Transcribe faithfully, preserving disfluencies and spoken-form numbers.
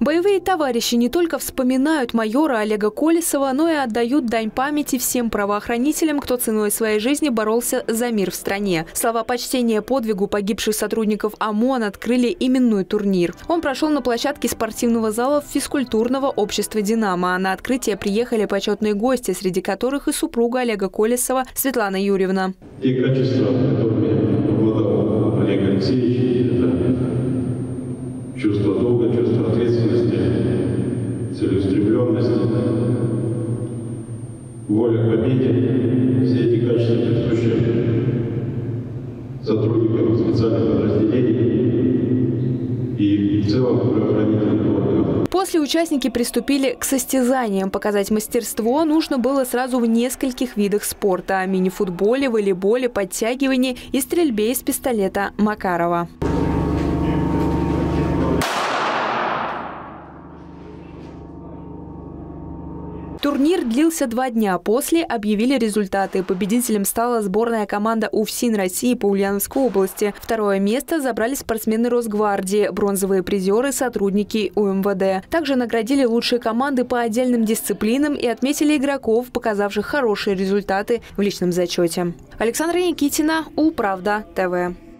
Боевые товарищи не только вспоминают майора Олега Колесова, но и отдают дань памяти всем правоохранителям, кто ценой своей жизни боролся за мир в стране. Слова почтения подвигу погибших сотрудников ОМОН открыли именной турнир. Он прошел на площадке спортивного зала физкультурного общества «Динамо». На открытие приехали почетные гости, среди которых и супруга Олега Колесова Светлана Юрьевна. Те качества, которыми обладал Олег Алексеевич, это чувство долга, чувство ответственности, целеустремленность, воля к победе. Все эти качества присущи сотрудникам специальных подразделений и в целом правоохранительных органов. После участники приступили к состязаниям. Показать мастерство нужно было сразу в нескольких видах спорта – мини-футболе, волейболе, подтягивании и стрельбе из пистолета Макарова. Турнир длился два дня. После объявили результаты. Победителем стала сборная команда УФСИН России по Ульяновской области. Второе место забрали спортсмены Росгвардии, бронзовые призеры – сотрудники УМВД. Также наградили лучшие команды по отдельным дисциплинам и отметили игроков, показавших хорошие результаты в личном зачете. Александра Никитина, Улправда, ТВ.